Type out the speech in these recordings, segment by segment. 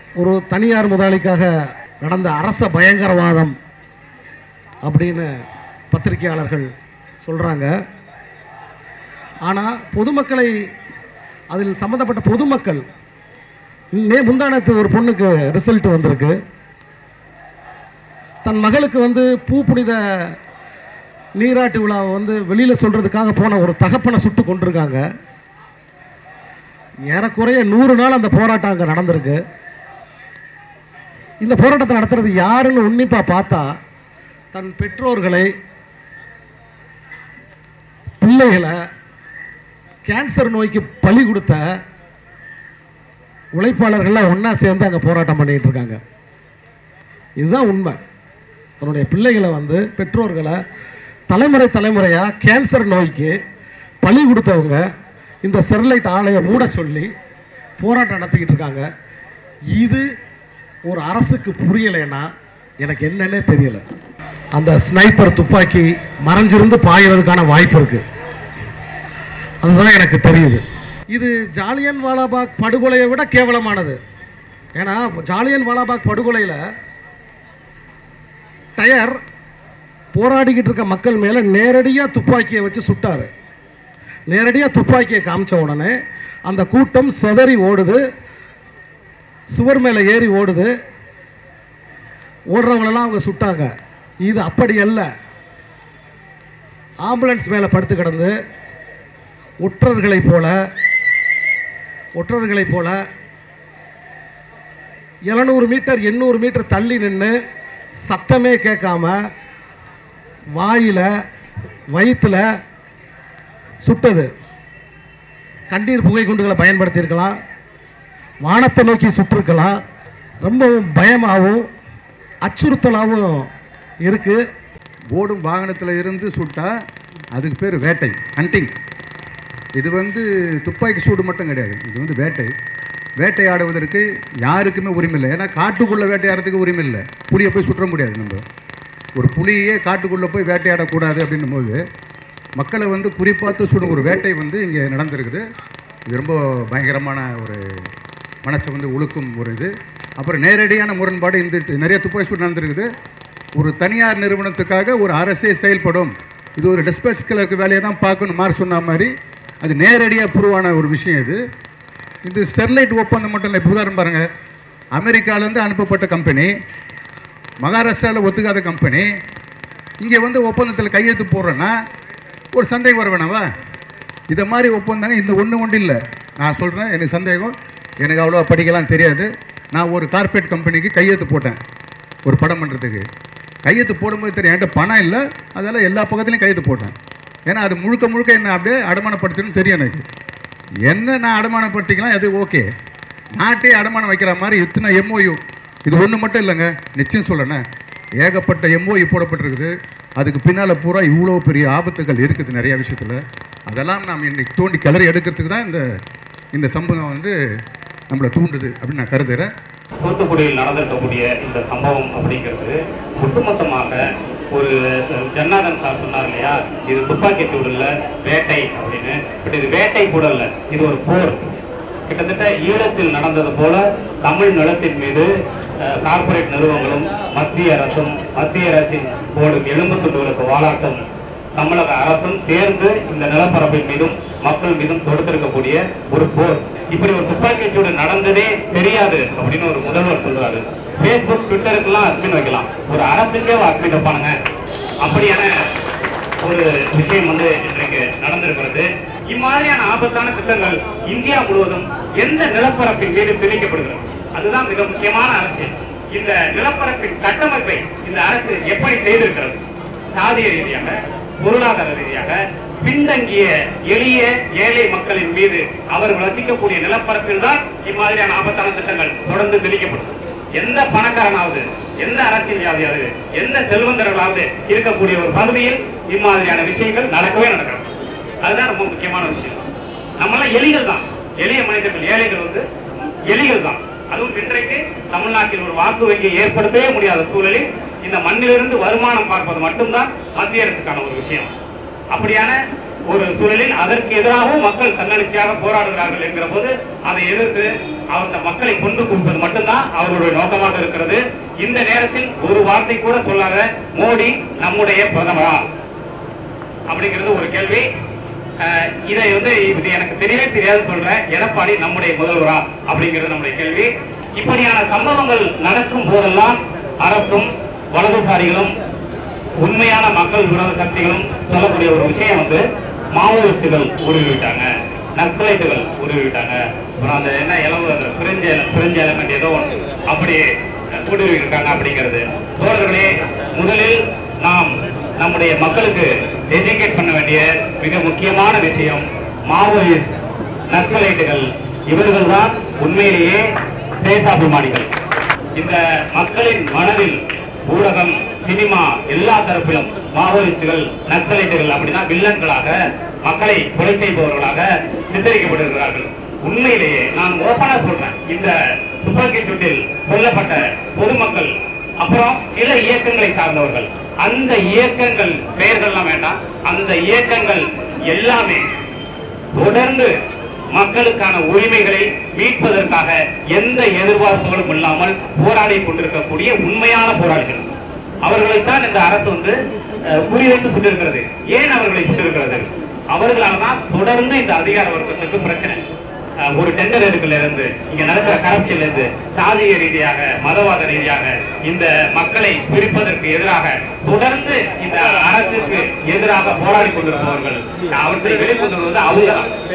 ஒரு தனியார் முதலாளிக்காக நடந்த அரச பயங்கரவாதம் அப்படின்னு பத்திரிகையாளர்கள் சொல்கிறாங்க. ஆனால் பொதுமக்களை, அதில் சம்மந்தப்பட்ட பொதுமக்கள், முந்தானத்து ஒரு பொண்ணுக்கு ரிசல்ட் வந்திருக்கு. தன் மகளுக்கு வந்து பூ புனித நீராட்டு விழாவை வந்து வெளியில் சொல்கிறதுக்காக போன ஒரு தகப்பனை சுட்டு கொண்டிருக்காங்க. ஏறக்குறைய 100 நாள் அந்த போராட்டம் அங்கே நடந்திருக்கு. இந்த போராட்டத்தை நடத்துறது யாருன்னு உன்னிப்பாக பார்த்தா, தன் பெற்றோர்களை, பிள்ளைகளை கேன்சர் நோய்க்கு பலி கொடுத்த உழைப்பாளர்கள்லாம் ஒன்றா சேர்ந்து அங்கே போராட்டம் பண்ணிகிட்டு இருக்காங்க. இதுதான் உண்மை. தன்னுடைய பிள்ளைகளை வந்து, பெற்றோர்களை தலைமுறையாக கேன்சர் நோய்க்கு பலி கொடுத்தவங்க இந்த ஸ்டெர்லைட் ஆலையை மூட சொல்லி போராட்டம் நடத்திக்கிட்டு இருக்காங்க. இது ஒரு அரசுக்கு புரியலைன்னா எனக்கு என்னன்னே தெரியல. அந்த ஸ்னைப்பர் துப்பாக்கி மறைஞ்சிருந்து பாய்வதற்கான வாய்ப்பு இருக்கு. அதுதான் எனக்கு தெரியுது. இது ஜாலியன் வாலாபாக் படுகொலையை விட கேவலமானது. ஏன்னா ஜாலியன் வாலாபாக் படுகொலையில் டயர் போராடிக்கிட்டு இருக்க மக்கள் மேலே நேரடியாக துப்பாக்கியை வச்சு சுட்டார். நேரடியாக துப்பாக்கியை காமிச்ச உடனே அந்த கூட்டம் செதறி ஓடுது, சுவர் மேலே ஏறி ஓடுது, ஓடுறவங்களெல்லாம் அவங்க சுட்டாங்க. இது அப்படி அல்ல. ஆம்புலன்ஸ் மேலே படுத்து கிடந்து ஒற்றர்களைப் போல 700 மீட்டர் 800 மீட்டர் தள்ளி நின்று சத்தமே கேட்காம வாயில் வயிற்றில் சுட்டது. கண்ணீர் புகை குண்டுகளை பயன்படுத்தியிருக்கலாம், வானத்தை நோக்கி சுட்டிருக்கலாம். ரொம்பவும் பயமாகவும் அச்சுறுத்தலாகவும் இருக்குது. ஓடும் வாகனத்தில் இருந்து சுட்டால் அதுக்கு பேர் வேட்டை, ஹண்டிங். இது வந்து துப்பாக்கி சூடு மட்டும் கிடையாது, இது வந்து வேட்டை. வேட்டையாடுவதற்கு யாருக்குமே உரிமை இல்லை. ஏன்னா காட்டுக்குள்ளே வேட்டையாடுறதுக்கு உரிமை இல்லை. புலியை போய் சுற்ற முடியாது. நம்ம ஒரு புலியே காட்டுக்குள்ளே போய் வேட்டையாடக்கூடாது அப்படின்னும் போது மக்களை வந்து குறிப்பாத்து சுடும் ஒரு வேட்டை வந்து இங்கே நடந்திருக்குது. இது ரொம்ப பயங்கரமான ஒரு மனசை வந்து உழுக்கும் ஒரு இது. அப்புறம் நேரடியான முரண்பாடு இந்த நிறைய துப்பாக்கி சூடு நடந்திருக்குது. ஒரு தனியார் நிறுவனத்துக்காக ஒரு அரசே செயல்படும், இது ஒரு டிஸ்பேச் கிளர்க்கு வேலையை தான் பார்க்கணும் மாதிரி சொன்ன மாதிரி அது நேரடியாக புருவான ஒரு விஷயம். இது ஸ்டெர்லைட் ஒப்பந்தம் மட்டும் இல்லை. இப்போ உதாரணம் பாருங்கள், அமெரிக்காவிலேருந்து அனுப்பப்பட்ட கம்பெனி, மகாராஷ்டிராவில் ஒத்துக்காத கம்பெனி இங்கே வந்து ஒப்பந்தத்தில் கையெழுத்து போடுறேன்னா ஒரு சந்தேகம் வர வேணாவா? இதை மாதிரி ஒப்பந்தங்க இந்த ஒன்று இல்லை. நான் சொல்கிறேன், எனக்கு சந்தேகம். எனக்கு அவ்வளோ படிக்கலாம் தெரியாது. நான் ஒரு கார்பரேட் கம்பெனிக்கு கையெழுத்து போட்டேன் ஒரு படம் பண்ணுறதுக்கு. கையெழுத்து போடும்போது தெரியும் என்கிட்ட பணம் இல்லை, அதெல்லாம் எல்லா பக்கத்துலையும் கையெழுத்து போட்டேன். ஏன்னா அது முழுக்க என்ன அப்படியே அடமானப்படுத்தணும்னு தெரியும் எனக்கு. என்ன நான் அடமானப்படுத்திக்கலாம், அது ஓகே. நாட்டே அடமானம் வைக்கிற மாதிரி இத்தனை எம்ஓயு, இது ஒன்று மட்டும் இல்லைங்க, நிச்சயம் சொல்லணே, ஏகப்பட்ட எம்ஓயு போடப்பட்டிருக்குது. அதுக்கு பின்னால் பூரா இவ்வளோ பெரிய ஆபத்துகள் இருக்குது நிறையா விஷயத்தில். அதெல்லாம் நாம் இன்றைக்கி தோண்டி கிளறி எடுக்கிறதுக்கு தான் இந்த சம்பவம் வந்து நம்மளை தூண்டுது அப்படின்னு நான் கருதுகிறேன். தூத்துக்குடியில் நடந்திருக்கக்கூடிய இந்த சம்பவம் அப்படிங்கிறது ஒட்டுமொத்தமாக ஒரு ஜன்னாதன் சார் சொன்னார் இல்லையா, இது துப்பாக்கி சூடு இல்லை, வேட்டை அப்படின்னு. பட் இது வேட்டை கூட இல்லை, இது ஒரு போர். கிட்டத்தட்ட ஈழத்தில் நடந்தது போல தமிழ் நிலத்தின் மீது கார்பரேட் நிறுவனங்களும் மத்திய அரசின் போடும் எலும்பு துண்டுகளுக்கு வாலாட்டும் தமிழக அரசும் சேர்ந்து இந்த நிலப்பரப்பின் மீதும் மக்கள் மீதும் தொடுத்திருக்கக்கூடிய ஒரு போர். இப்படி ஒரு துப்பாக்கி சூடு நடந்ததே தெரியாது அப்படின்னு ஒரு முதல்வர் சொல்றாரு. பேஸ்புக், ட்விட்டருக்கெல்லாம் அட்மின் வைக்கலாம், ஒரு அரசுக்கே அட்மின் வைப்பானுங்க. அப்படியான ஒரு விஷயம் வந்து இன்றைக்கு நடந்திருக்கிறது. இம்மாதிரியான ஆபத்தான திட்டங்கள் இந்தியா முழுவதும் எந்த நிலப்பரப்பின் மீது திணிக்கப்படுகிறது, அதுதான் மிக முக்கியமான அரசியல். இந்த நிலப்பரப்பின் கட்டமைப்பை இந்த அரசு எப்படி செய்திருக்கிறது? சாதிய ரீதியாக, பொருளாதார ரீதியாக பின்தங்கிய எளிய ஏழை மக்களின் மீது அவர்கள் வசிக்கக்கூடிய நிலப்பரப்பில் தான் இம்மாதிரியான ஆபத்தான திட்டங்கள் தொடர்ந்து திணிக்கப்படும். எந்த பணக்காரனாவது, எந்த அரசியல்வாதியாவது, எந்த செல்வந்தர்களாவது இருக்கக்கூடிய ஒரு பகுதியில் இம்மாதிரியான விஷயங்கள் நடக்கவே நடக்கிறது. அதுதான் ரொம்ப முக்கியமான விஷயம். நம்மளாம் எலிகள் தான், எளிய மனிதர்கள், ஏழைகள் வந்து எலிகள் தான். அதுவும் இன்றைக்கு தமிழ்நாட்டில் ஒரு வாக்கு வங்கி ஏற்படுத்தவே முடியாத சூழலில் இந்த மண்ணிலிருந்து வருமானம் பார்ப்பது மட்டும்தான் மத்திய அரசுக்கான ஒரு விஷயம். அப்படியான ஒரு சூழலில் அதற்கு எதிராகவும் மக்கள் தன்னெழுச்சியாக போராடுகிறார்கள் என்கிற போது அதை எதிர்த்து அந்த மக்களை கொண்டு குவிப்பது மட்டும்தான் அவர்களுடைய நோக்கமாக இருக்கிறது. இந்த நேரத்தில் ஒரு வார்த்தை கூட சொல்லாத மோடி நம்முடைய பிரதமரா அப்படிங்கிறது ஒரு கேள்வி. இதை வந்து இது எனக்கு தெரியவே தெரியாது சொல்ற எடப்பாடி நம்முடைய முதல்வரா அப்படிங்கிறது நம்முடைய கேள்வி. இப்படியான சம்பவங்கள் நடக்கும் போதெல்லாம் அரசும் வலதுசாரிகளும் உண்மையான மக்கள் விரோத சக்திகளும் சொல்லக்கூடிய ஒரு விஷயம் வந்து மாவோயிஸ்டுகள் ஊடுருவிட்டாங்க, நக்சலைட்டுகள் ஊடுருவிட்டாங்க, அப்புறம் அந்த என்ன இளவு பிரெஞ்சு எலமெண்ட் ஏதோ அப்படி ஊடுருவிட்டாங்க அப்படிங்கிறது. தோழர்களே, முதலில் நாம் நம்முடைய மக்களுக்கு எஜுகேட் பண்ண வேண்டிய மிக முக்கியமான விஷயம் மாவோயிஸ்ட், நக்சலைட்டுகள் இவர்கள் தான் உண்மையிலேயே தேசாபிமானிகள். இந்த மக்களின் மனதில் ஊடகம், சினிமா எல்லா தரப்பிலும் மாவோயிஸ்டுகள், நக்சலைட்டுகள் அப்படின்னா வில்லன்களாக, மக்களை கொலை செய்பவர்களாக சித்தரிக்கப்படுகிறார்கள். உண்மையிலேயே நான் ஓப்பனா சொல்றேன், இந்த துப்பாக்கி சூட்டில் கொல்லப்பட்ட பொதுமக்கள், அப்புறம் சில இயக்கங்களை சார்ந்தவர்கள், அந்த இயக்கங்கள் பெயர்கள்லாம் வேண்டாம், அந்த இயக்கங்கள் எல்லாமே தொடர்ந்து மக்களுக்கான உரிமைகளை மீட்பதற்காக எந்த எதிர்பார்ப்புகளும் இல்லாமல் போராடி கொண்டிருக்கக்கூடிய உண்மையான போராளிகள். அவர்களைத்தான் இந்த அரசு வந்து குறிவைத்து சுட்டிருக்கிறது. ஏன் அவர்களை சுட்டிருக்கிறது? அவர்களால் தான் தொடர்ந்து இந்த அதிகார வர்க்கத்துக்கு பிரச்சனை. ஒரு டெண்டர் எடுக்கல இருந்து, இங்க நடக்கிற கரப்ஷன்ல இருந்து, சாதிய ரீதியாக, மதவாத ரீதியாக இந்த மக்களை பிரிப்பதற்கு எதிராக தொடர்ந்து இந்த அரசுக்கு எதிராக போராடி கொண்டிருப்பவர்கள், அவற்றை வெளிக்கொண்டு வந்து அவங்க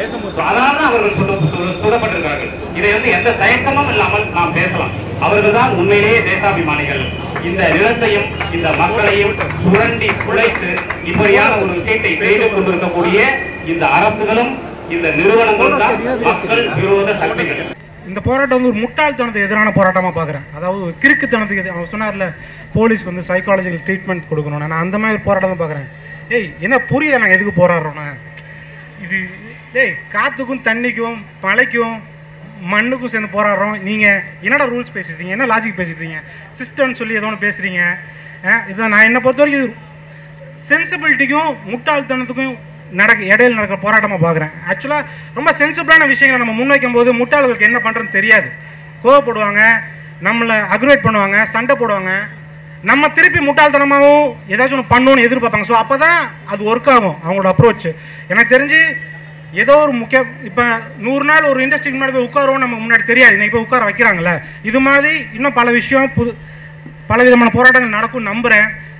அதனால அவர்கள் சுடப்பட்டிருக்கிறார்கள். இதை வந்து எந்த தயக்கமும் இல்லாமல் நாம் பேசலாம். அவர்கள் தான் உண்மையிலேயே தேசாபிமானிகள். இந்த நிலத்தையும் இந்த மக்களையும் சுரண்டி குலைத்து இப்படியான ஒரு விஷயத்தை செய்து கொண்டிருக்கக்கூடிய இந்த அரசுகளும் இந்த நிறுவனங்கள் தான் மக்கள் விரோத சக்திகள். இந்த போராட்டம் வந்து ஒரு முட்டாள்தனத்துக்கு எதிரான போராட்டமாக பார்க்குறேன். அதாவது கிறுக்குத்தனத்துக்கு, அவர் சொன்னார்ல போலீஸ்க்கு வந்து சைக்காலஜிக்கல் ட்ரீட்மெண்ட் கொடுக்கணும், நான் அந்த மாதிரி ஒரு போராட்டமாக பார்க்குறேன். ஏய், என்ன புரியுதா நாங்கள் எதுக்கு போராடுறோன்னு? இது காற்றுக்கும் தண்ணிக்கும் மழைக்கும் மண்ணுக்கும் சேர்ந்து போராடுறோம். நீங்கள் என்னடா ரூல்ஸ் பேசிட்டீங்க, என்ன லாஜிக் பேசிட்டீங்க, சிஸ்டம்னு சொல்லி ஏதோ ஒன்று பேசுகிறீங்க. இதை நான் என்னை பொறுத்த வரைக்கும் இது சென்சிபிலிட்டிக்கும் முட்டாள்தனத்துக்கும் இடையில் நடக்கிற போராட்டமாக பார்க்குறேன். ஆக்சுவலாக ரொம்ப சென்சிபிளான விஷயங்களை நம்ம முன்வைக்கும் போது முட்டாள்களுக்கு என்ன பண்ணுறதுன்னு தெரியாது. கோவப்படுவாங்க, நம்மளை அக்ரவேட் பண்ணுவாங்க, சண்டை போடுவாங்க, நம்ம திருப்பி முட்டாள்தனமாகவும் ஏதாச்சும் ஒன்று பண்ணணும்னு எதிர்பார்ப்பாங்க. ஸோ அப்போ தான் அது ஒர்க் ஆகும் அவங்களோட அப்ரோச். எனக்கு தெரிஞ்சு ஏதோ ஒரு இப்போ 100 நாள் ஒரு இண்டஸ்ட்ரிக்கு முன்னாடி போய் உட்காருவோம், நமக்கு முன்னாடி தெரியாது, இன்னைக்கு போய் உட்கார வைக்கிறாங்கல்ல. இது மாதிரி இன்னும் பல விஷயம் பல விதமான போராட்டங்கள் நடக்கும் நம்புகிறேன்.